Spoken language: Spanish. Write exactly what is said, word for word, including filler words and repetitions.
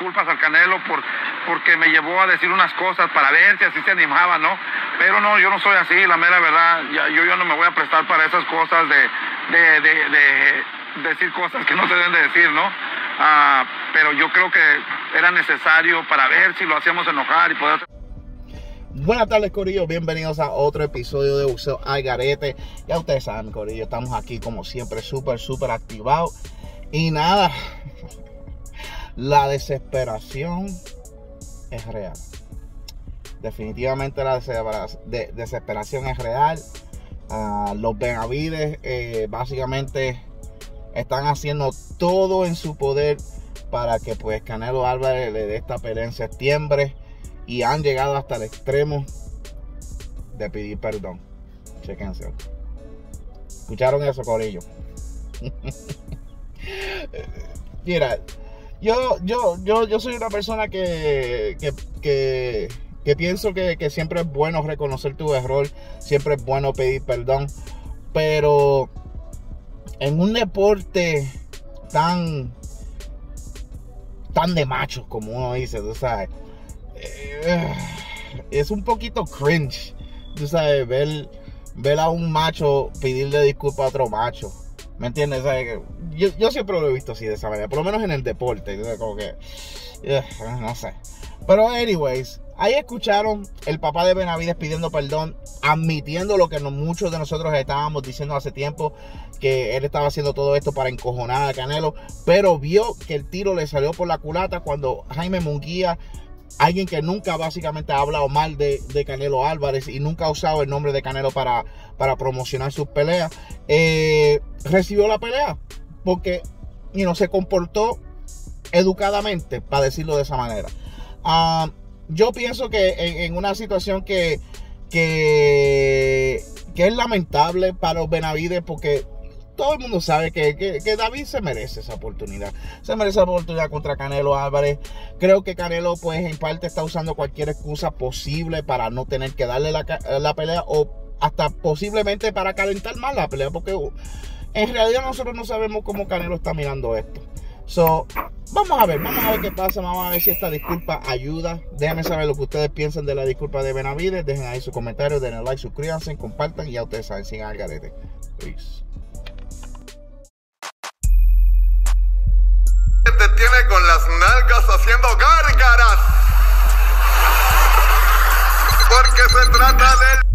disculpas al Canelo por, porque me llevó a decir unas cosas para ver si así se animaba, ¿no? Pero no, yo no soy así, la mera verdad. Ya, yo, yo no me voy a prestar para esas cosas de, de, de, de decir cosas que no se deben de decir, ¿no? Uh, pero yo creo que era necesario para ver si lo hacíamos enojar y poder hacer... Buenas tardes, corillo, bienvenidos a otro episodio de Boxeo Al Garete. Ya ustedes saben, corillo, estamos aquí como siempre súper, súper activados. Y nada, la desesperación es real. Definitivamente la desesperación es real. Uh, los Benavides eh, básicamente están haciendo todo en su poder para que pues Canelo Álvarez le dé esta pelea en septiembre. Y han llegado hasta el extremo de pedir perdón. Chequense. ¿Escucharon eso, corillo? Mira, yo, yo, yo, yo soy una persona que, que, que, que pienso que, que siempre es bueno reconocer tu error. Siempre es bueno pedir perdón. Pero en un deporte tan, tan de machos como uno dice, tú sabes, es un poquito cringe, tú sabes, ver, ver a un macho pedirle disculpas a otro macho, ¿me entiendes? ¿Sabes? Yo, yo siempre lo he visto así, de esa manera, por lo menos en el deporte, como que, uh, no sé. Pero anyways, ahí escucharon el papá de Benavides pidiendo perdón, admitiendo lo que no, muchos de nosotros estábamos diciendo hace tiempo, que él estaba haciendo todo esto para encojonar a Canelo, pero vio que el tiro le salió por la culata cuando Jaime Munguía, alguien que nunca básicamente ha hablado mal de, de Canelo Álvarez y nunca ha usado el nombre de Canelo para, para promocionar sus peleas, eh, recibió la pelea porque you know, se comportó educadamente, para decirlo de esa manera. Uh, yo pienso que en, en una situación que, que, que es lamentable para los Benavides, porque todo el mundo sabe que, que, que David se merece esa oportunidad. Se merece la oportunidad contra Canelo Álvarez. Creo que Canelo, pues, en parte está usando cualquier excusa posible para no tener que darle la, la pelea, o hasta posiblemente para calentar más la pelea, porque en realidad nosotros no sabemos cómo Canelo está mirando esto. So, vamos a ver, vamos a ver qué pasa. Vamos a ver si esta disculpa ayuda. Déjenme saber lo que ustedes piensan de la disculpa de Benavides. Dejen ahí sus comentarios, denle like, suscríbanse, compartan y ya ustedes saben, sigan al garete. Peace. Te tiene con las nalgas haciendo gárgaras, porque se trata del